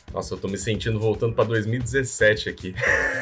Nossa, eu tô me sentindo voltando pra 2017 aqui.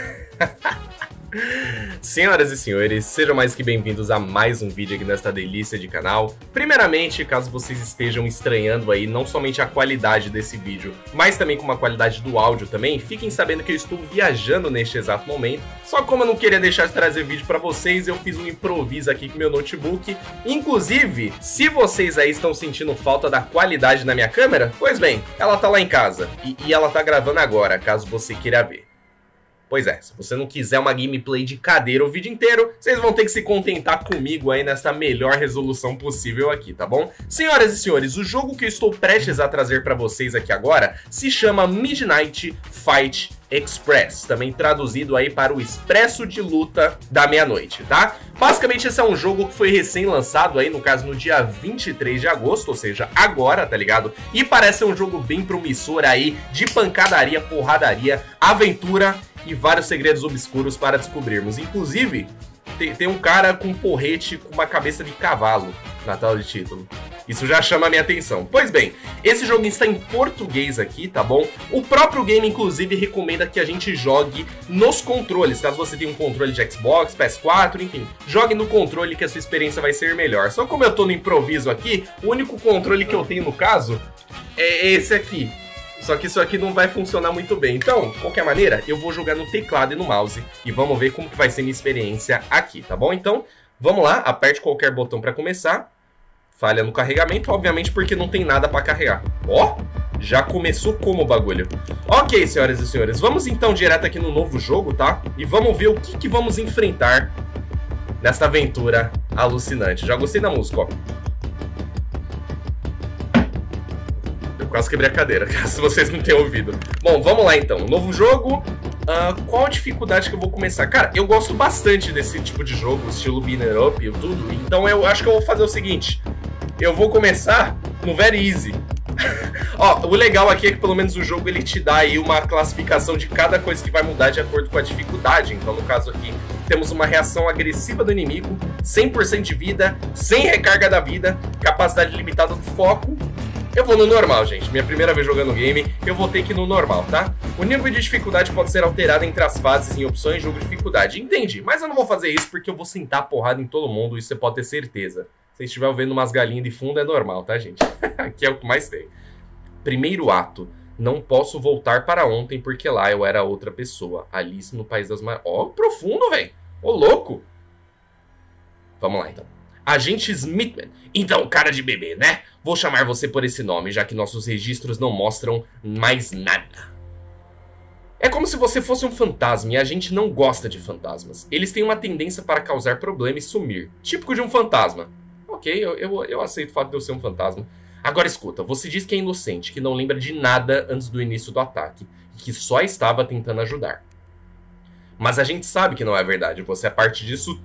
Senhoras e senhores, sejam mais que bem-vindos a mais um vídeo aqui nesta delícia de canal. Primeiramente, caso vocês estejam estranhando aí não somente a qualidade desse vídeo, mas também com a qualidade do áudio também, fiquem sabendo que eu estou viajando neste exato momento. Só como eu não queria deixar de trazer vídeo pra vocês, eu fiz um improviso aqui com meu notebook. Inclusive, se vocês aí estão sentindo falta da qualidade na minha câmera, pois bem, ela tá lá em casa e ela tá gravando agora, caso você queira ver. Pois é, se você não quiser uma gameplay de cadeira o vídeo inteiro, vocês vão ter que se contentar comigo aí nesta melhor resolução possível aqui, tá bom? Senhoras e senhores, o jogo que eu estou prestes a trazer pra vocês aqui agora se chama Midnight Fight Express, também traduzido aí para o Expresso de Luta da Meia-Noite, tá? Basicamente esse é um jogo que foi recém-lançado aí, no caso no dia 23 de agosto, ou seja, agora, tá ligado? E parece ser um jogo bem promissor aí, de pancadaria, porradaria, aventura e vários segredos obscuros para descobrirmos. Inclusive, tem um cara com um porrete com uma cabeça de cavalo na tela de título. Isso já chama a minha atenção. Pois bem, esse jogo está em português aqui, tá bom? O próprio game, inclusive, recomenda que a gente jogue nos controles. Caso você tenha um controle de Xbox, PS4, enfim, jogue no controle que a sua experiência vai ser melhor. Só como eu tô no improviso aqui, o único controle que eu tenho no caso é esse aqui. Só que isso aqui não vai funcionar muito bem. Então, de qualquer maneira, eu vou jogar no teclado e no mouse. E vamos ver como que vai ser minha experiência aqui, tá bom? Então, vamos lá, aperte qualquer botão para começar. Falha no carregamento, obviamente porque não tem nada para carregar. Ó, já começou como o bagulho. Ok, senhoras e senhores, vamos então direto aqui no novo jogo, tá? E vamos ver o que vamos enfrentar nesta aventura alucinante. Já gostei da música, ó. Quase quebrei a cadeira, caso vocês não tenham ouvido. Bom, vamos lá então. Novo jogo. Qual a dificuldade que eu vou começar? Cara, eu gosto bastante desse tipo de jogo, estilo Beaten Up e tudo. Então eu acho que eu vou fazer o seguinte. Eu vou começar no Very Easy. Ó, o legal aqui é que pelo menos o jogo ele te dá aí uma classificação de cada coisa que vai mudar de acordo com a dificuldade. Então no caso aqui temos uma reação agressiva do inimigo, 100% de vida, sem recarga da vida, capacidade limitada do foco. Eu vou no normal, gente. Minha primeira vez jogando game, eu vou ter que ir no normal, tá? O nível de dificuldade pode ser alterado entre as fases em opções de jogo de dificuldade. Entendi, mas eu não vou fazer isso porque eu vou sentar a porrada em todo mundo, isso você pode ter certeza. Se estiver ouvindo umas galinhas de fundo, é normal, tá, gente? Aqui é o que mais tem. Primeiro ato. Não posso voltar para ontem porque lá eu era outra pessoa. Alice no País das Maravilhas. Ó, profundo, velho. Ô, louco. Vamos lá, então. Agente Smithman. Então, cara de bebê, né? Vou chamar você por esse nome, já que nossos registros não mostram mais nada. É como se você fosse um fantasma e a gente não gosta de fantasmas. Eles têm uma tendência para causar problema e sumir. Típico de um fantasma. Ok, eu aceito o fato de eu ser um fantasma. Agora escuta, você diz que é inocente, que não lembra de nada antes do início do ataque. E que só estava tentando ajudar. Mas a gente sabe que não é verdade. Você é parte disso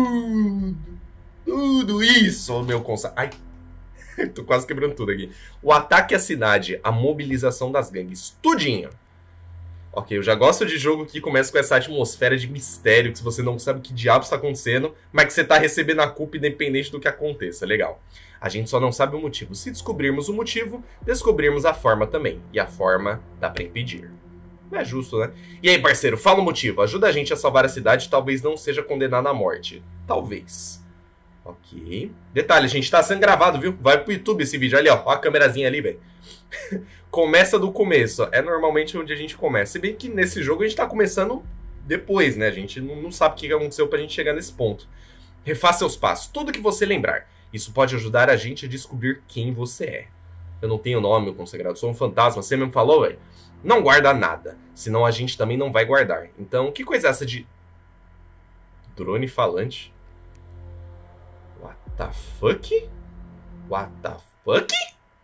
tudo isso, meu consa... Ai, tô quase quebrando tudo aqui. O ataque à cidade, a mobilização das gangues, tudinho. Ok, eu já gosto de jogo que começa com essa atmosfera de mistério, que você não sabe que diabo está acontecendo, mas que você tá recebendo a culpa independente do que aconteça, legal. A gente só não sabe o motivo. Se descobrirmos o motivo, descobrirmos a forma também. E a forma dá pra impedir. Não é justo, né? E aí, parceiro, fala o motivo. Ajuda a gente a salvar a cidade, talvez não seja condenado à morte. Talvez. Ok. Detalhe, a gente tá sendo gravado, viu? Vai pro YouTube esse vídeo ali, ó. Ó a câmerazinha ali, velho. Começa do começo. É normalmente onde a gente começa. Se bem que nesse jogo a gente tá começando depois, né? A gente não sabe o que aconteceu pra gente chegar nesse ponto. Refaça seus passos. Tudo que você lembrar. Isso pode ajudar a gente a descobrir quem você é. Eu não tenho nome, meu consagrado. Sou um fantasma. Você mesmo falou, velho? Não guarda nada. Senão a gente também não vai guardar. Então, que coisa é essa de... drone falante? What the fuck? What the fuck?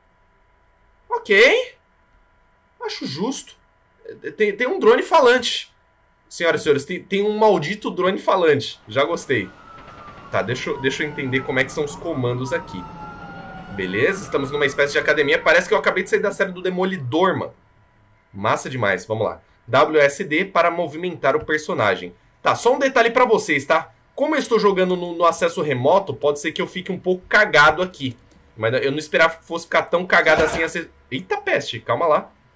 Ok. Acho justo. Tem um drone falante. Senhoras e senhores, tem um maldito drone falante. Já gostei. Tá, deixa eu entender como é que são os comandos aqui. Beleza, estamos numa espécie de academia. Parece que eu acabei de sair da série do Demolidor, mano. Massa demais, vamos lá. WSD para movimentar o personagem. Tá, só um detalhe pra vocês, tá? Como eu estou jogando no acesso remoto, pode ser que eu fique um pouco cagado aqui. Mas eu não esperava que fosse ficar tão cagado assim. Eita peste, calma lá.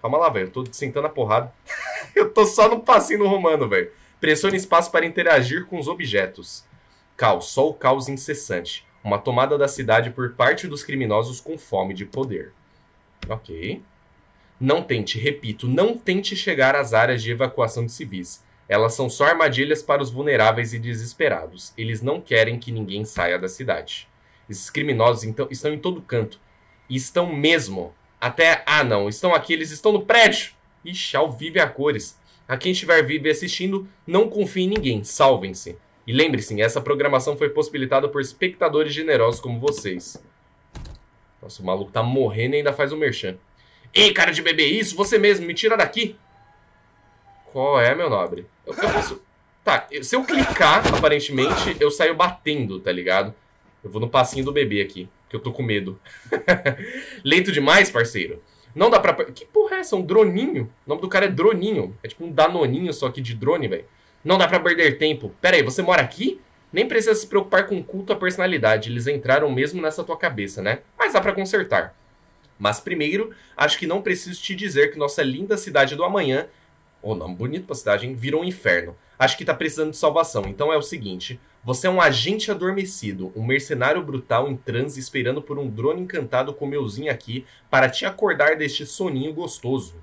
Calma lá, velho. Eu tô sentando a porrada. Eu tô só no passinho no romano, velho. Pressione espaço para interagir com os objetos. Caos. Só o caos incessante. Uma tomada da cidade por parte dos criminosos com fome de poder. Ok. Não tente, repito, não tente chegar às áreas de evacuação de civis. Elas são só armadilhas para os vulneráveis e desesperados. Eles não querem que ninguém saia da cidade. Esses criminosos então, estão em todo canto. E estão mesmo. Até... Ah, não. Estão aqui. Eles estão no prédio. Ixi, ao vivo e a cores. A quem estiver vivo e assistindo, não confie em ninguém. Salvem-se. E lembre-se, essa programação foi possibilitada por espectadores generosos como vocês. Nossa, o maluco tá morrendo e ainda faz o merchan. Ei, cara de bebê, isso? Você mesmo, me tira daqui. Qual é, meu nobre? Eu posso... Tá, se eu clicar, aparentemente, eu saio batendo, tá ligado? Eu vou no passinho do bebê aqui, que eu tô com medo. Leito demais, parceiro? Não dá pra... Que porra é essa? Um droninho? O nome do cara é Droninho. É tipo um danoninho, só que de drone, velho. Não dá pra perder tempo. Pera aí, você mora aqui? Nem precisa se preocupar com o culto à personalidade. Eles entraram mesmo nessa tua cabeça, né? Mas dá pra consertar. Mas primeiro, acho que não preciso te dizer que nossa linda cidade do amanhã... Oh, nome bonito pra cidade, hein? Virou um inferno. Acho que tá precisando de salvação. Então é o seguinte... Você é um agente adormecido, um mercenário brutal em transe esperando por um drone encantado como euzinho aqui para te acordar deste soninho gostoso.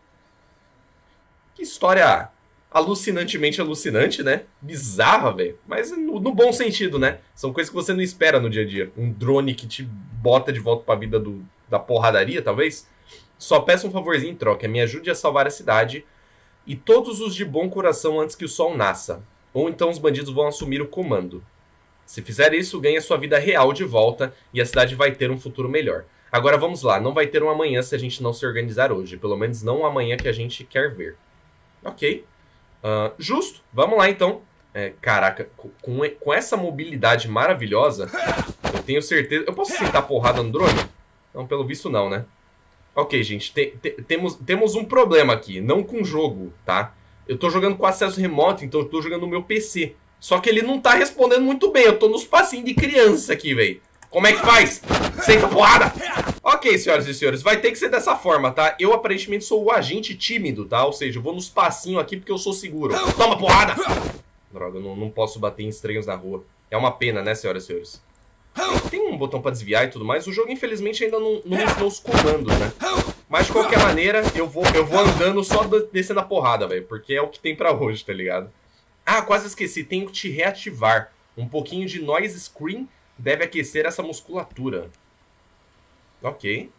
Que história alucinantemente alucinante, né? Bizarra, velho. Mas no bom sentido, né? São coisas que você não espera no dia a dia. Um drone que te bota de volta pra vida da porradaria, talvez. Só peço um favorzinho em troca. Me ajude a salvar a cidade e todos os de bom coração antes que o sol nasça. Ou então os bandidos vão assumir o comando. Se fizer isso, ganha sua vida real de volta e a cidade vai ter um futuro melhor. Agora vamos lá, não vai ter um amanhã se a gente não se organizar hoje. Pelo menos não o amanhã que a gente quer ver. Ok. Justo, vamos lá então. Caraca, com essa mobilidade maravilhosa, eu tenho certeza... Eu posso sentar porrada no drone? Não, pelo visto não, né? Ok, gente, temos um problema aqui, não com o jogo, tá? Eu tô jogando com acesso remoto, então eu tô jogando no meu PC. Só que ele não tá respondendo muito bem. Eu tô nos passinhos de criança aqui, velho. Como é que faz? Senta porrada! Ok, senhoras e senhores, vai ter que ser dessa forma, tá? Eu aparentemente sou o agente tímido, tá? Ou seja, eu vou nos passinhos aqui porque eu sou seguro. Toma porrada! Droga, eu não posso bater em estranhos na rua. É uma pena, né, senhoras e senhores? Tem um botão pra desviar e tudo mais. O jogo, infelizmente, ainda não ensinou os comandos, né? Mas, de qualquer maneira, eu vou andando só descendo a porrada, velho. Porque é o que tem pra hoje, tá ligado? Ah, quase esqueci. Tenho que te reativar. Um pouquinho de noise screen deve aquecer essa musculatura. Ok.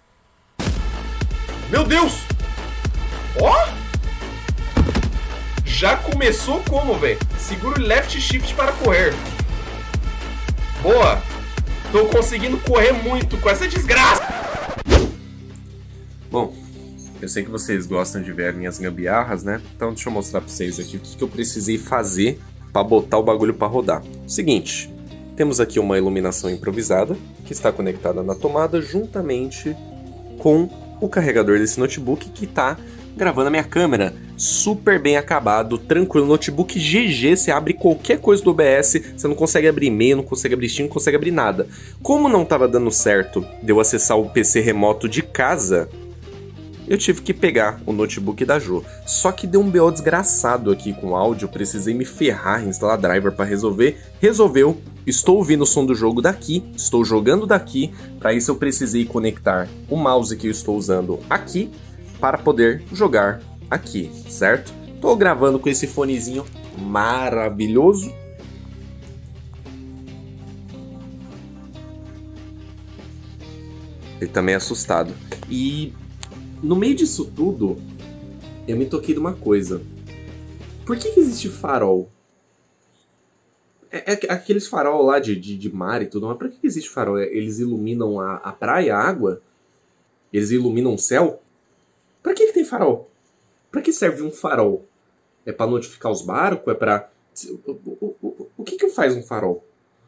Meu Deus! Ó! Já começou como, velho? Segura o left shift para correr. Boa! Tô conseguindo correr muito com essa desgraça! Bom, eu sei que vocês gostam de ver minhas gambiarras, né? Então deixa eu mostrar pra vocês aqui o que eu precisei fazer pra botar o bagulho pra rodar. Seguinte, temos aqui uma iluminação improvisada que está conectada na tomada juntamente com o carregador desse notebook que tá gravando a minha câmera. Super bem acabado, tranquilo, notebook GG, você abre qualquer coisa do OBS, você não consegue abrir e-mail, não consegue abrir Steam, não consegue abrir nada. Como não estava dando certo de eu acessar o PC remoto de casa, eu tive que pegar o notebook da Jo. Só que deu um BO desgraçado aqui com o áudio, precisei me ferrar, instalar driver para resolver. Resolveu, estou ouvindo o som do jogo daqui, estou jogando daqui, para isso eu precisei conectar o mouse que eu estou usando aqui, para poder jogar aqui, certo? Tô gravando com esse fonezinho maravilhoso. Ele também é assustado. E no meio disso tudo, eu me toquei de uma coisa. Por que existe farol? É aqueles farol lá de mar e tudo, mas por que existe farol? Eles iluminam a praia, a água? Eles iluminam o céu? Pra que tem farol? Pra que serve um farol? É pra notificar os barcos? É pra... O que faz um farol?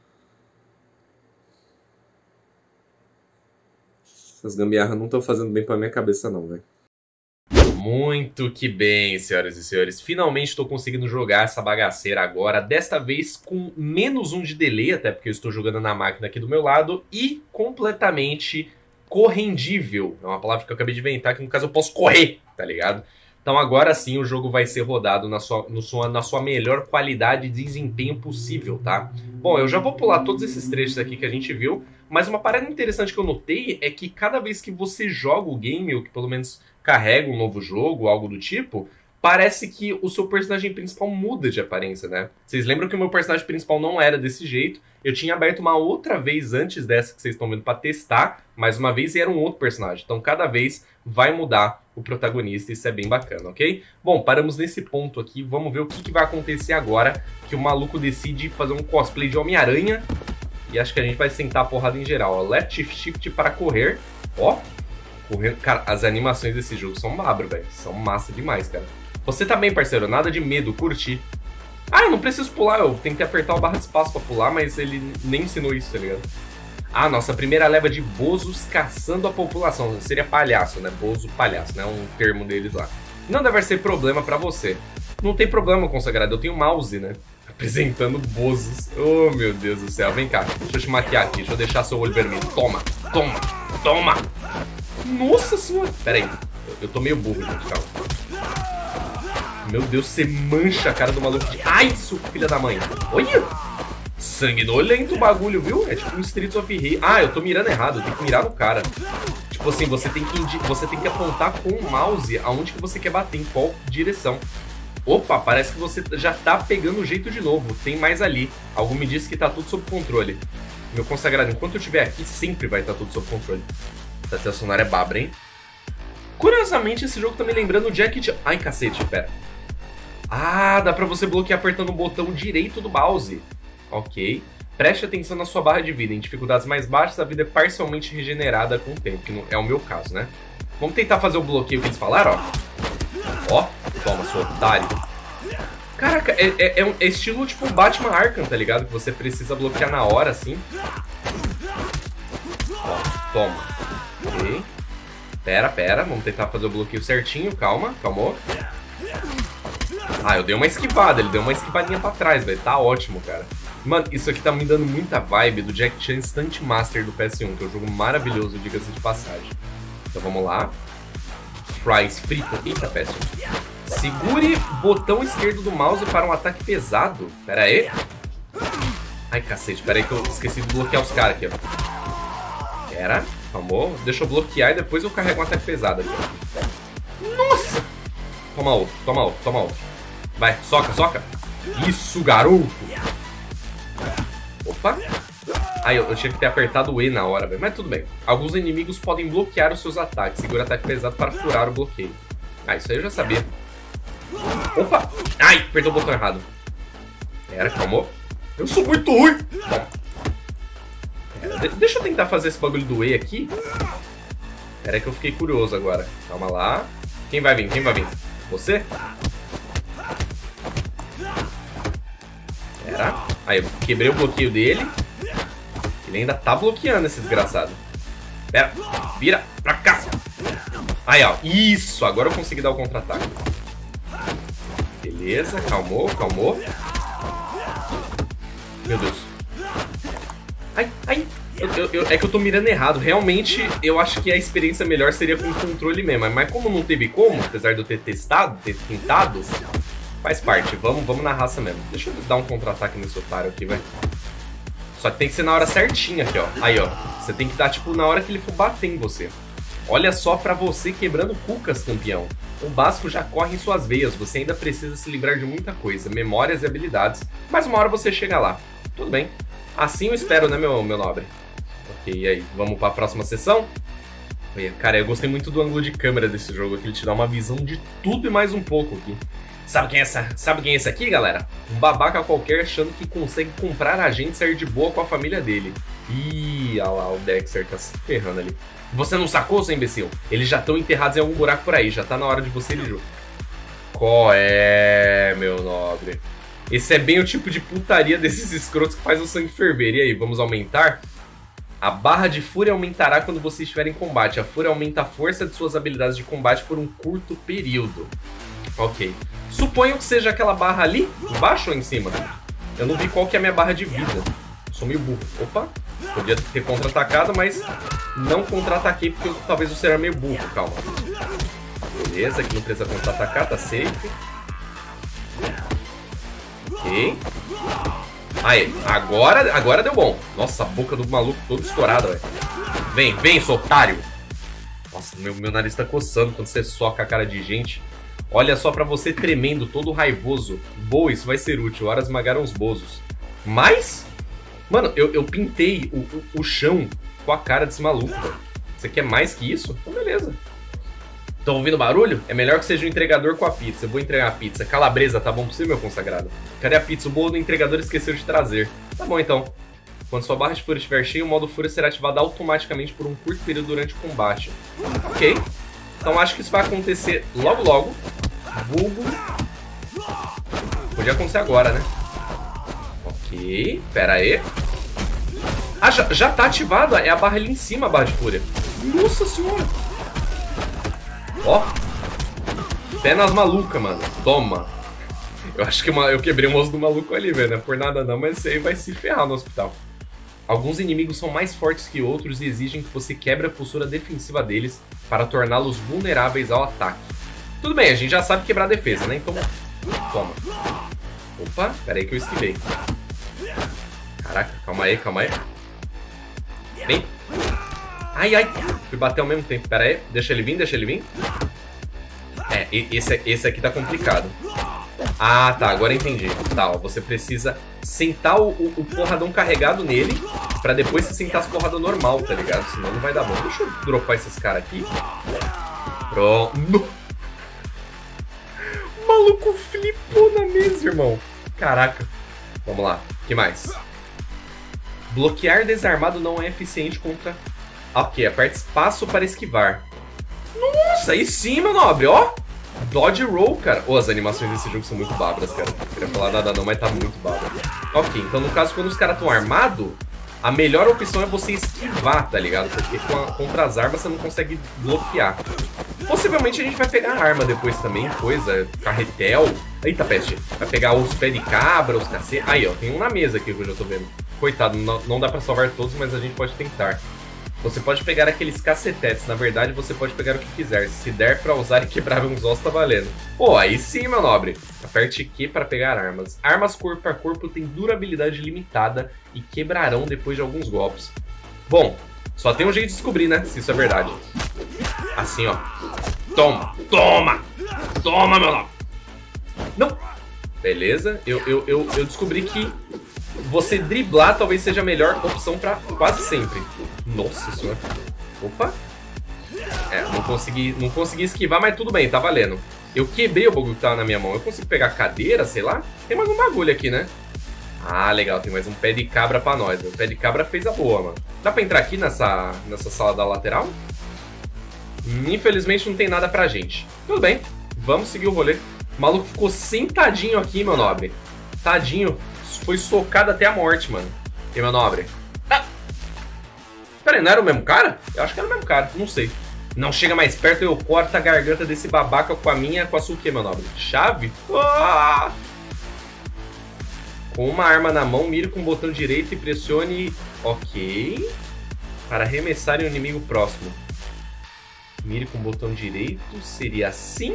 Essas gambiarras não estão fazendo bem pra minha cabeça não, velho. Muito que bem, senhoras e senhores. Finalmente estou conseguindo jogar essa bagaceira agora. Desta vez com menos 1 de delay, até porque eu estou jogando na máquina aqui do meu lado. E completamente correndível. É uma palavra que eu acabei de inventar, que no caso eu posso correr, tá ligado? Então agora sim o jogo vai ser rodado na sua melhor qualidade de desempenho possível, tá? Bom, eu já vou pular todos esses trechos aqui que a gente viu, mas uma parada interessante que eu notei é que cada vez que você joga o game, ou que pelo menos carrega um novo jogo, algo do tipo, parece que o seu personagem principal muda de aparência, né? Vocês lembram que o meu personagem principal não era desse jeito? Eu tinha aberto uma outra vez antes dessa que vocês estão vendo pra testar, mais uma vez, e era um outro personagem. Então cada vez vai mudar o protagonista, isso é bem bacana, ok? Bom, paramos nesse ponto aqui, vamos ver o que vai acontecer agora que o maluco decide fazer um cosplay de Homem-Aranha. E acho que a gente vai sentar a porrada em geral, ó. Left Shift para correr, ó. Correndo. Cara, as animações desse jogo são babro, velho. São massa demais, cara. Você também, parceiro, nada de medo, curti. Ah, eu não preciso pular, eu tenho que apertar o barra de espaço pra pular, mas ele nem ensinou isso, tá ligado? Ah, nossa primeira leva de bozos caçando a população. Seria palhaço, né? Bozo palhaço, né? Um termo deles lá. Não deve ser problema pra você. Não tem problema, consagrado, eu tenho mouse, né? Apresentando bozos. Oh, meu Deus do céu. Vem cá, deixa eu te maquiar aqui, deixa eu deixar seu olho vermelho. Toma, toma, toma. Nossa senhora. Pera aí, eu tô meio burro, gente, calma. Meu Deus, você mancha a cara do maluco de... Ai, seu filho da mãe. Olha! Sanguinolento o bagulho, viu? É tipo um Streets of Rage. Ah, eu tô mirando errado, eu tenho que mirar no cara. Tipo assim, você tem que apontar com o mouse aonde que você quer bater, em qual direção. Opa, parece que você já tá pegando o jeito de novo. Tem mais ali. Algo me disse que tá tudo sob controle. Meu consagrado, enquanto eu estiver aqui, sempre vai estar tudo sob controle. Essa trilha sonora é babra, hein? Curiosamente, esse jogo tá me lembrando o Jack Chan. Ai, cacete, pera. Ah, dá pra você bloquear apertando o botão direito do mouse. Ok. Preste atenção na sua barra de vida. Em dificuldades mais baixas, a vida é parcialmente regenerada com o tempo, que não é o meu caso, né? Vamos tentar fazer o bloqueio que eles falaram, ó. Ó, toma, seu otário. Caraca, é estilo tipo Batman Arkham, tá ligado? Que você precisa bloquear na hora, assim. Ó, toma. Ok. Pera, vamos tentar fazer o bloqueio certinho, calma, calmou. Ah, eu dei uma esquivada, ele deu uma esquivadinha pra trás, velho, tá ótimo, cara. Mano, isso aqui tá me dando muita vibe do Jack Chan Stunt Master do PS1, que é um jogo maravilhoso, diga-se de passagem. Então vamos lá. Fries frita. Eita, péssimo. Segure botão esquerdo do mouse para um ataque pesado. Pera aí. Ai, cacete, pera aí que eu esqueci de bloquear os caras aqui, ó. Pera, calmou. Deixa eu bloquear e depois eu carrego um ataque pesado aqui, ó. Nossa! Toma outro, toma outro, toma outro. Vai, soca, soca. Isso, garoto. Opa. Ai, eu tinha que ter apertado o E na hora, velho. Mas tudo bem. Alguns inimigos podem bloquear os seus ataques. Segura ataque pesado para furar o bloqueio. Ah, isso aí eu já sabia. Opa. Ai, apertou o botão errado. Pera, calmou. Eu sou muito ruim. Bom. Pera, deixa eu tentar fazer esse bagulho do E aqui. Pera aí que eu fiquei curioso agora. Calma lá. Quem vai vir? Quem vai vir? Você? Pera. Aí, eu quebrei o bloqueio dele. Ele ainda tá bloqueando esse desgraçado. Pera. Vira pra cá. Aí, ó. Isso. Agora eu consegui dar o contra-ataque. Beleza. Calmou, calmou. Meu Deus. Ai, ai. É que eu tô mirando errado. Realmente, eu acho que a experiência melhor seria com o controle mesmo. Mas como não teve como, apesar de eu ter testado, ter tentado, faz parte. Vamos na raça mesmo. Deixa eu dar um contra-ataque nesse otário aqui, vai. Só que tem que ser na hora certinha aqui, ó. Aí, ó. Você tem que dar, tipo, na hora que ele for bater em você. Olha só pra você quebrando cucas, campeão. O básico já corre em suas veias. Você ainda precisa se livrar de muita coisa. Memórias e habilidades. Mas uma hora você chega lá. Tudo bem. Assim eu espero, né, meu nobre? Ok, e aí? Vamos pra próxima sessão? Cara, eu gostei muito do ângulo de câmera desse jogo aqui. Ele te dá uma visão de tudo e mais um pouco aqui. Sabe quem é esse aqui, galera? Um babaca qualquer achando que consegue comprar a gente e sair de boa com a família dele. Ih, olha lá, o Dexter tá se ferrando ali. Você não sacou, seu imbecil? Eles já estão enterrados em algum buraco por aí. Já tá na hora de você ir junto. Qual é, meu nobre? Esse é bem o tipo de putaria desses escrotos que faz o sangue ferver. E aí, vamos aumentar? A barra de fúria aumentará quando você estiver em combate. A fúria aumenta a força de suas habilidades de combate por um curto período. Ok. Suponho que seja aquela barra ali, embaixo ou em cima? Eu não vi qual que é a minha barra de vida. Sou meio burro. Opa. Podia ter contra-atacado, mas não contra-ataquei porque talvez eu seja meio burro. Calma. Beleza, aqui não precisa contra-atacar, tá safe. Ok. Aí, agora deu bom. Nossa, a boca do maluco toda estourada, velho. Vem, seu otário. Nossa, meu nariz tá coçando quando você soca a cara de gente. Olha só pra você tremendo, todo raivoso. Boa, isso vai ser útil. Horas esmagaram os bozos. Mas, mano, eu pintei o chão com a cara desse maluco, velho. Você quer mais que isso? Então beleza. Estão ouvindo barulho? É melhor que seja um entregador com a pizza. Eu vou entregar a pizza. Calabresa, tá bom pra você, meu consagrado? Cadê a pizza? O bolo do entregador esqueceu de trazer. Tá bom, então. Quando sua barra de fúria estiver cheia, o modo fúria será ativado automaticamente por um curto período durante o combate. Ok. Então acho que isso vai acontecer logo logo. Vulgo. Podia acontecer agora, né? Ok. Pera aí. Ah, já tá ativado. É a barra ali em cima, a barra de fúria. Nossa senhora. Ó. Pé nas malucas, mano. Toma. Eu acho que eu quebrei o osso do maluco ali, velho. Não é por nada não, mas esse aí vai se ferrar no hospital. Alguns inimigos são mais fortes que outros e exigem que você quebre a postura defensiva deles para torná-los vulneráveis ao ataque. Tudo bem, a gente já sabe quebrar a defesa, né? Então, toma. Opa, pera aí que eu esquivei. Caraca, calma aí. Vem. Ai. Fui bater ao mesmo tempo. Pera aí, deixa ele vir. É, esse aqui tá complicado. Ah, tá, agora entendi. Tá, ó, você precisa sentar o porradão carregado nele pra depois você sentar as porradas normal, tá ligado? Senão não vai dar bom. Deixa eu dropar esses caras aqui. Pronto. O maluco flipou na mesa, irmão. Caraca. Vamos lá, o que mais? Bloquear desarmado não é eficiente contra... Ok, aperte espaço para esquivar. Nossa, aí sim, meu nobre, ó. Dodge Roll, cara. As animações desse jogo são muito bárbaras, cara. Não queria falar nada não, mas tá muito bárbaro. Ok, então no caso, quando os caras estão armados, a melhor opção é você esquivar, tá ligado? Porque contra as armas você não consegue bloquear. Possivelmente a gente vai pegar arma depois também, coisa, carretel. Eita, peste. Vai pegar os pés de cabra, os cacete. Aí, ó, tem um na mesa aqui que eu já tô vendo. Coitado, não dá pra salvar todos, mas a gente pode tentar. Você pode pegar aqueles cacetetes, na verdade você pode pegar o que quiser. Se der pra usar e quebrar uns ossos, tá valendo. Pô, aí sim, meu nobre. Aperte Q para pegar armas. Armas corpo a corpo têm durabilidade limitada e quebrarão depois de alguns golpes. Bom, só tem um jeito de descobrir, né, se isso é verdade. Assim, ó. Toma, meu nobre. Não. Beleza, eu descobri que você driblar talvez seja a melhor opção pra quase sempre. Nossa senhora. Opa. É, não consegui esquivar, mas tudo bem, tá valendo. Eu quebrei o bagulho que tava na minha mão. Eu consigo pegar a cadeira, sei lá? Tem mais um bagulho aqui, né? Ah, legal, tem mais um pé de cabra pra nós. O pé de cabra fez a boa, mano. Dá pra entrar aqui nessa sala da lateral? Infelizmente não tem nada pra gente. Tudo bem, vamos seguir o rolê. O maluco ficou sentadinho aqui, meu nobre. Tadinho. Foi socado até a morte, mano. E meu nobre? Ah! Pera aí, não era o mesmo cara? Eu acho que era o mesmo cara, não sei. Não chega mais perto, eu corto a garganta desse babaca com a sua o quê, meu nobre? Chave? Ah! Com uma arma na mão, mire com o botão direito e pressione... Ok. Para arremessar em um inimigo próximo. Mire com o botão direito, seria assim.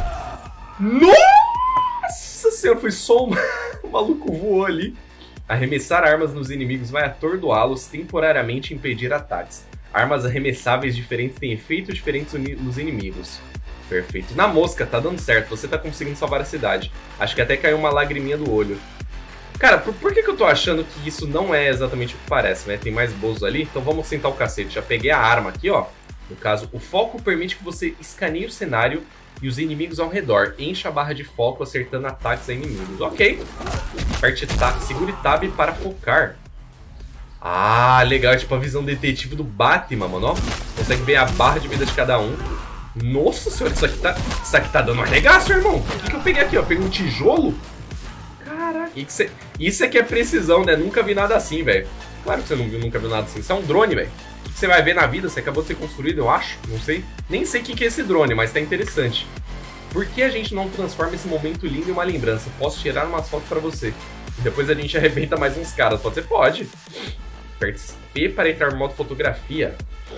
Nossa senhora, foi só o maluco voou ali. Arremessar armas nos inimigos vai atordoá-los, temporariamente impedir ataques. Armas arremessáveis diferentes têm efeitos diferentes nos inimigos. Perfeito. Na mosca, tá dando certo. Você tá conseguindo salvar a cidade. Acho que até caiu uma lagriminha do olho. Cara, por que eu tô achando que isso não é exatamente o que parece, né? Tem mais bolsos ali, então vamos sentar o cacete. Já peguei a arma aqui, ó. No caso, o foco permite que você escaneie o cenário e os inimigos ao redor. Encha a barra de foco acertando ataques a inimigos. Ok. Aperte Tab, segure Tab para focar. Ah, legal. É tipo a visão detetive do Batman, mano. Ó, consegue ver a barra de vida de cada um. Nossa senhora, isso aqui tá dando um arregaço, irmão. O que eu peguei aqui, ó? Peguei um tijolo? Caraca. Isso aqui é precisão, né? Nunca vi nada assim, velho. Claro que você nunca viu nada assim. Isso é um drone, velho. O que você vai ver na vida? Você acabou de ser construído, eu acho. Não sei. Nem sei o que é esse drone, mas tá interessante. Por que a gente não transforma esse momento lindo em uma lembrança? Posso tirar umas fotos pra você. E depois a gente arrebenta mais uns caras. Pode ser? Pode. Aperte P para entrar no modo fotografia.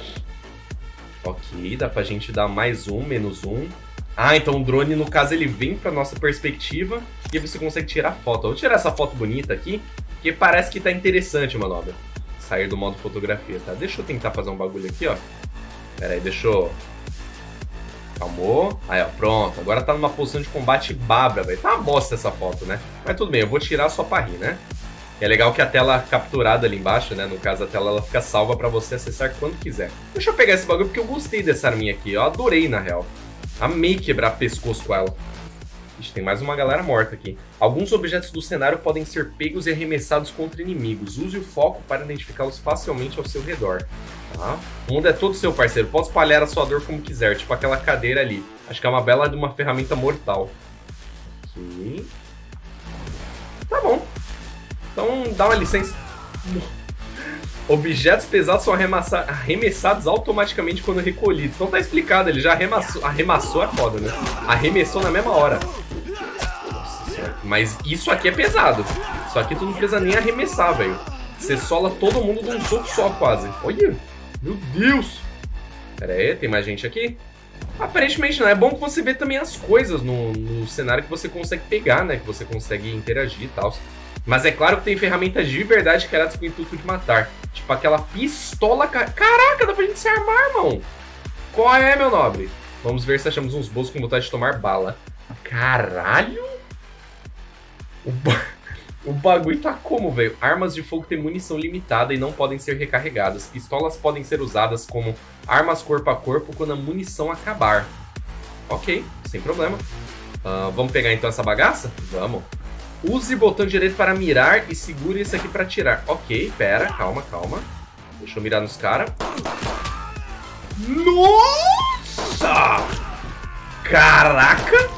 Ok, dá pra gente dar mais um, menos um. Ah, então o drone, no caso, ele vem pra nossa perspectiva e você consegue tirar foto. Eu vou tirar essa foto bonita aqui, porque parece que tá interessante, manobra. Sair do modo fotografia, tá? Deixa eu tentar fazer um bagulho aqui, ó. Pera aí, deixa eu... Calmou. Aí, ó, pronto. Agora tá numa posição de combate bárbara, velho. Tá uma bosta essa foto, né? Mas tudo bem, eu vou tirar só pra rir, né? E é legal que a tela capturada ali embaixo, né? No caso, a tela ela fica salva pra você acessar quando quiser. Deixa eu pegar esse bagulho porque eu gostei dessa arminha aqui. Eu adorei, na real. Amei quebrar pescoço com ela. Ixi, tem mais uma galera morta aqui. Alguns objetos do cenário podem ser pegos e arremessados contra inimigos. Use o foco para identificá-los facilmente ao seu redor. Tá? O mundo é todo seu, parceiro. Pode espalhar a sua dor como quiser. Tipo aquela cadeira ali. Acho que é uma bela de uma ferramenta mortal. Ok. Tá bom. Então, dá uma licença. Objetos pesados são arremessados automaticamente quando recolhidos. Então tá explicado, ele já arremessou é foda, né? Arremessou na mesma hora. Nossa senhora. Mas isso aqui é pesado. Isso aqui tu não precisa nem arremessar, velho. Você sola todo mundo de um soco só, quase. Olha! Meu Deus! Pera aí, tem mais gente aqui? Aparentemente não. É bom que você vê também as coisas no cenário que você consegue pegar, né? Que você consegue interagir e tal. Mas é claro que tem ferramentas de verdade criadas com o intuito de matar. Tipo aquela pistola... Caraca, dá pra gente se armar, irmão. Qual é, meu nobre? Vamos ver se achamos uns bolsos com vontade de tomar bala. Caralho? O bagulho tá como, velho? Armas de fogo têm munição limitada e não podem ser recarregadas. Pistolas podem ser usadas como armas corpo a corpo quando a munição acabar. Ok, sem problema. Vamos pegar então essa bagaça? Vamos. Use o botão direito para mirar e segure esse aqui para atirar. Ok, pera, calma, calma. Deixa eu mirar nos caras. Nossa! Caraca!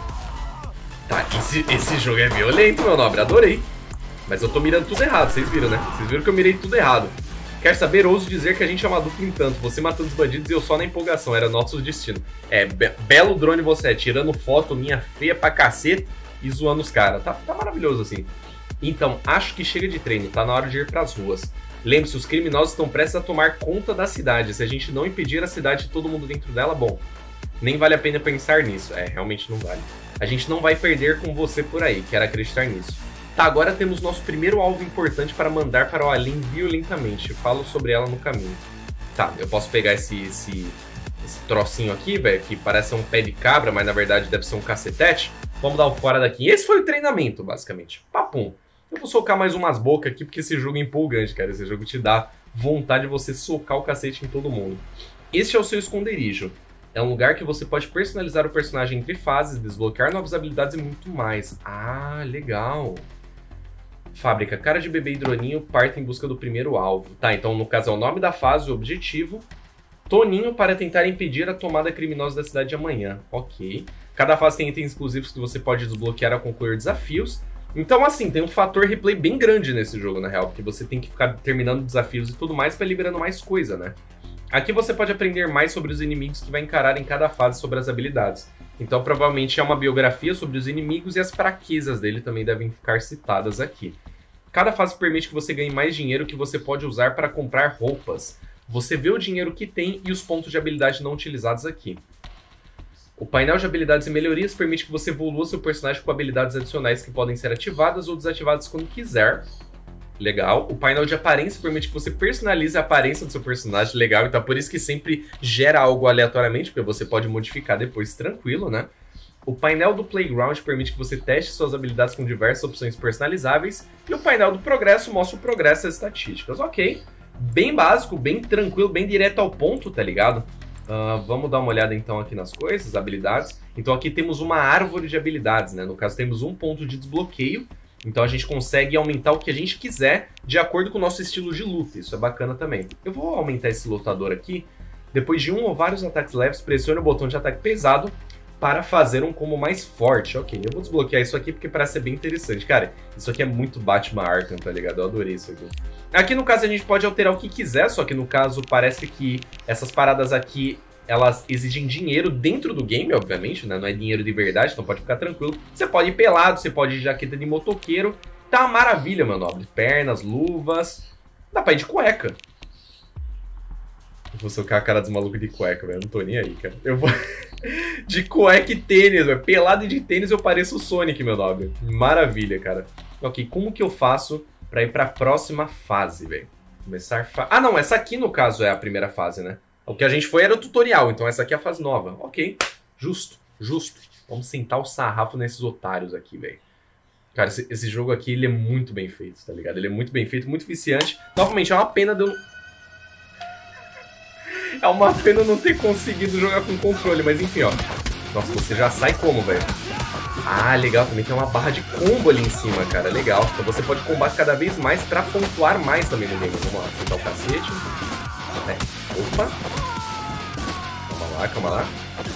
Tá, esse jogo é violento, meu nobre, adorei. Mas eu tô mirando tudo errado, vocês viram, né? Vocês viram que eu mirei tudo errado. Quer saber? Ouso dizer que a gente é uma dupla em tanto. Você matando os bandidos e eu só na empolgação. Era nosso destino. É, belo drone você é, tirando foto minha feia pra cacete e zoando os caras. Tá maravilhoso assim. Então, acho que chega de treino. Tá na hora de ir pras ruas. Lembre-se, os criminosos estão prestes a tomar conta da cidade. Se a gente não impedir a cidade e todo mundo dentro dela, bom, nem vale a pena pensar nisso. É, realmente não vale. A gente não vai perder com você por aí. Quero acreditar nisso. Tá, agora temos nosso primeiro alvo importante para mandar para o além violentamente. Falo sobre ela no caminho. Tá, eu posso pegar esse trocinho aqui, velho, que parece um pé de cabra, mas na verdade deve ser um cacetete. Vamos dar um fora daqui. Esse foi o treinamento, basicamente. Papum. Eu vou socar mais umas bocas aqui, porque esse jogo é empolgante, cara. Esse jogo te dá vontade de você socar o cacete em todo mundo. Este é o seu esconderijo. É um lugar que você pode personalizar o personagem entre fases, desbloquear novas habilidades e muito mais. Ah, legal. Fábrica, cara de bebê e droninho partem em busca do primeiro alvo. Tá, então no caso é o nome da fase, o objetivo. Toninho para tentar impedir a tomada criminosa da cidade de amanhã. Ok. Cada fase tem itens exclusivos que você pode desbloquear ao concluir desafios. Então assim, tem um fator replay bem grande nesse jogo, na real. Porque você tem que ficar terminando desafios e tudo mais para liberando mais coisa, né? Aqui você pode aprender mais sobre os inimigos que vai encarar em cada fase sobre as habilidades. Então provavelmente é uma biografia sobre os inimigos e as fraquezas dele também devem ficar citadas aqui. Cada fase permite que você ganhe mais dinheiro que você pode usar para comprar roupas. Você vê o dinheiro que tem e os pontos de habilidade não utilizados aqui. O painel de habilidades e melhorias permite que você evolua seu personagem com habilidades adicionais que podem ser ativadas ou desativadas quando quiser. Legal. O painel de aparência permite que você personalize a aparência do seu personagem. Legal. Então por isso que sempre gera algo aleatoriamente, porque você pode modificar depois tranquilo, né? O painel do Playground permite que você teste suas habilidades com diversas opções personalizáveis. E o painel do Progresso mostra o progresso e as estatísticas. Ok. Bem básico, bem tranquilo, bem direto ao ponto, tá ligado? Vamos dar uma olhada então aqui nas coisas, habilidades. Então aqui temos uma árvore de habilidades, né? No caso temos um ponto de desbloqueio. Então a gente consegue aumentar o que a gente quiser de acordo com o nosso estilo de luta. Isso é bacana também. Eu vou aumentar esse lutador aqui. Depois de um ou vários ataques leves, pressione o botão de ataque pesado para fazer um combo mais forte. Ok, eu vou desbloquear isso aqui porque parece ser bem interessante. Cara, isso aqui é muito Batman Arkham, tá ligado? Eu adorei isso aqui. Aqui no caso a gente pode alterar o que quiser, só que no caso parece que essas paradas aqui, elas exigem dinheiro dentro do game, obviamente, né? Não é dinheiro de verdade, então pode ficar tranquilo. Você pode ir pelado, você pode ir de jaqueta de motoqueiro. Tá uma maravilha, meu nobre. Pernas, luvas. Dá pra ir de cueca. Eu vou socar a cara dos malucos de cueca, velho. Não tô nem aí, cara. Eu vou... de cueca e tênis, velho. Pelado e de tênis eu pareço o Sonic, meu nome. Maravilha, cara. Ok, como que eu faço pra ir pra próxima fase, velho? Começar... Ah, não. Essa aqui, no caso, é a primeira fase, né? O que a gente foi era o tutorial. Então essa aqui é a fase nova. Ok. Justo. Justo. Vamos sentar o sarrafo nesses otários aqui, velho. Cara, esse jogo aqui, ele é muito bem feito, tá ligado? Ele é muito bem feito, muito viciante. Novamente, é uma pena de eu... É uma pena não ter conseguido jogar com controle, mas enfim, ó. Nossa, você já sai como, velho? Ah, legal, também tem uma barra de combo ali em cima, cara. Legal. Então você pode combar cada vez mais pra pontuar mais também no game. Vamos lá, sentar o cacete. Opa. Calma lá.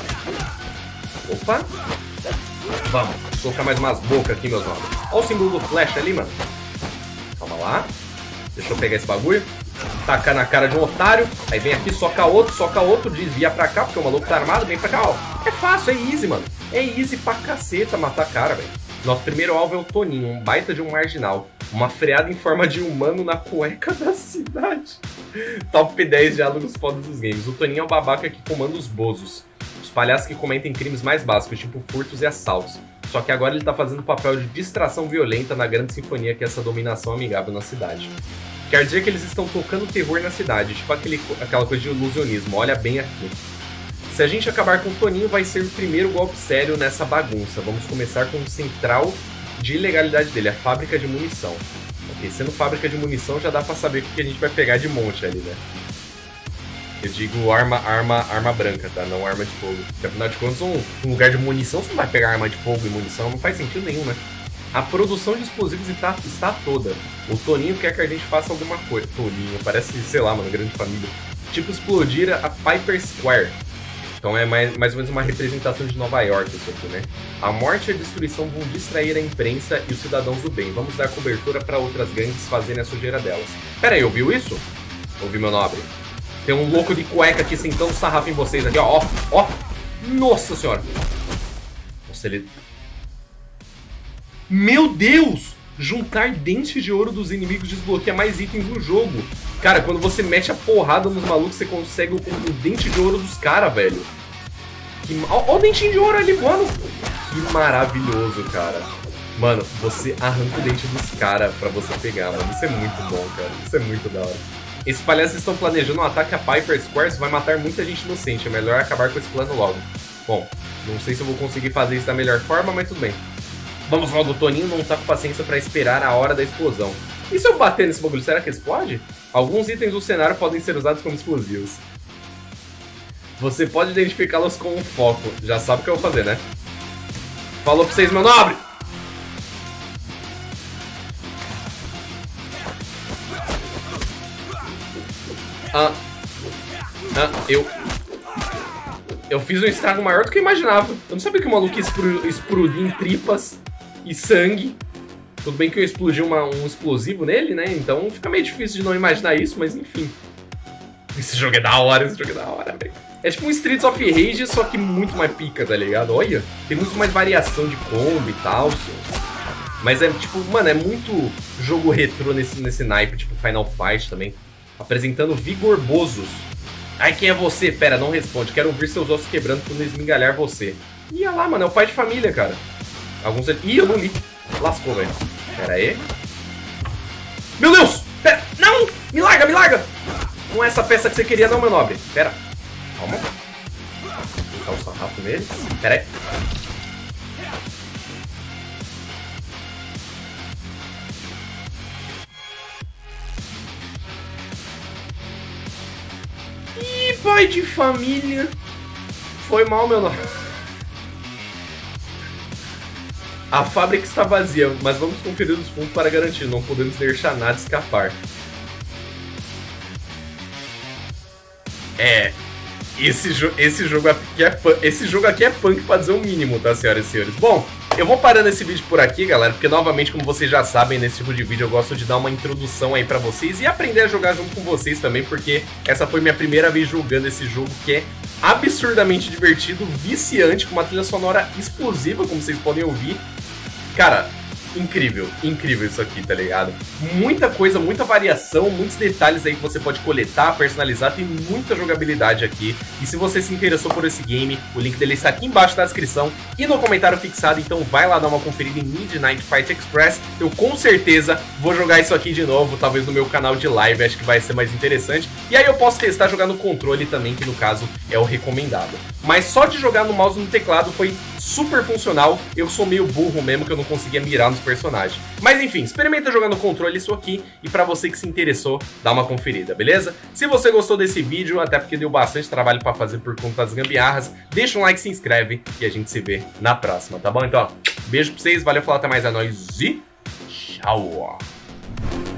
Opa. Vamos, colocar mais umas bocas aqui, meus nomes. Olha o símbolo do flash ali, mano. Calma lá. Deixa eu pegar esse bagulho. Tacar na cara de um otário. Aí vem aqui, soca outro, desvia pra cá, porque o maluco tá armado, vem pra cá, ó. É fácil, é easy, mano. É easy pra caceta matar cara, velho. Nosso primeiro alvo é o Toninho, um baita de um marginal. Uma freada em forma de humano na cueca da cidade. Top 10 diálogos fodas dos games. O Toninho é o babaca que comanda os bozos. Os palhaços que cometem crimes mais básicos, tipo furtos e assaltos. Só que agora ele tá fazendo o papel de distração violenta na grande sinfonia que é essa dominação amigável na cidade. Quer dizer que eles estão tocando terror na cidade, tipo aquela coisa de ilusionismo, olha bem aqui. Se a gente acabar com o Toninho, vai ser o primeiro golpe sério nessa bagunça. Vamos começar com o central de ilegalidade dele, a fábrica de munição. Ok, sendo fábrica de munição já dá pra saber o que a gente vai pegar de monte ali, né? Eu digo arma branca, tá? Não arma de fogo. Porque afinal de contas, um lugar de munição, você não vai pegar arma de fogo e munição, não faz sentido nenhum, né? A produção de explosivos está toda. O Toninho quer que a gente faça alguma coisa. Toninho, parece, sei lá, mano, grande família. Tipo, explodir a Piper Square. Então é mais ou menos uma representação de Nova York isso aqui, né? A morte e a destruição vão distrair a imprensa e os cidadãos do bem. Vamos dar cobertura para outras gangues fazerem a sujeira delas. Pera aí, ouviu isso? Ouvi, meu nobre? Tem um louco de cueca aqui sentando sarrafo em vocês aqui, ó. Ó. Nossa senhora. Nossa, ele... Meu Deus! Juntar dentes de ouro dos inimigos desbloqueia mais itens no jogo. Cara, quando você mete a porrada nos malucos, você consegue o dente de ouro dos caras, velho. Ó o dentinho de ouro ali, mano. Que maravilhoso, cara. Mano, você arranca o dente dos caras pra você pegar, mano. Isso é muito bom, cara. Isso é muito da hora. Esses palhaços estão planejando um ataque a Piper Square. Isso vai matar muita gente inocente. É melhor acabar com esse plano logo. Bom, não sei se eu vou conseguir fazer isso da melhor forma, mas tudo bem. Vamos logo, o Toninho não tá com paciência pra esperar a hora da explosão. E se eu bater nesse bagulho, será que explode? Alguns itens do cenário podem ser usados como explosivos. Você pode identificá-los com um foco. Já sabe o que eu vou fazer, né? Falou pra vocês, meu nobre! Eu fiz um estrago maior do que eu imaginava. Eu não sabia que o maluco ia explodir em tripas e sangue. Tudo bem que eu explodi um explosivo nele, né? Então fica meio difícil de não imaginar isso, mas enfim. Esse jogo é da hora, velho. É tipo um Streets of Rage, só que muito mais pica, tá ligado? Olha, tem muito mais variação de combo e tal. Mas é tipo, mano, é muito jogo retrô nesse naipe, tipo Final Fight também. Apresentando Vigorbosos. Ai, quem é você? Pera, não responde. Quero ouvir seus ossos quebrando quando esmigalhar você. Ih, olha lá, mano, é o pai de família, cara. Alguns... Ih, eu não li. Lascou, velho. Pera aí. Meu Deus! Pera! Não! Me larga, me larga! Não é essa peça que você queria, não, meu nobre. Pera. Calma. Vou botar o sarrafo nele. Pera aí. Ih, pai de família. Foi mal, meu nome. A fábrica está vazia, mas vamos conferir os fundos para garantir. Não podemos deixar nada escapar. É... Esse jogo aqui é punk pra dizer o mínimo, tá, senhoras e senhores? Bom, eu vou parando esse vídeo por aqui, galera, porque novamente, como vocês já sabem, nesse tipo de vídeo eu gosto de dar uma introdução aí pra vocês e aprender a jogar junto com vocês também, porque essa foi minha primeira vez jogando esse jogo, que é absurdamente divertido, viciante, com uma trilha sonora explosiva, como vocês podem ouvir. Cara, incrível, incrível isso aqui, tá ligado? Muita coisa, muita variação, muitos detalhes aí que você pode coletar, personalizar, tem muita jogabilidade aqui. E se você se interessou por esse game, o link dele está aqui embaixo na descrição e no comentário fixado, então vai lá dar uma conferida em Midnight Fight Express. Eu com certeza vou jogar isso aqui de novo, talvez no meu canal de live, acho que vai ser mais interessante. E aí eu posso testar jogar no controle também, que no caso é o recomendado. Mas só de jogar no mouse e no teclado foi super funcional. Eu sou meio burro mesmo, que eu não conseguia mirar nos personagens. Mas enfim, experimenta jogar no controle isso aqui. E pra você que se interessou, dá uma conferida, beleza? Se você gostou desse vídeo, até porque deu bastante trabalho pra fazer por conta das gambiarras, deixa um like, se inscreve e a gente se vê na próxima, tá bom? Então, ó, beijo pra vocês, valeu, falou, até mais, é nóis e tchau!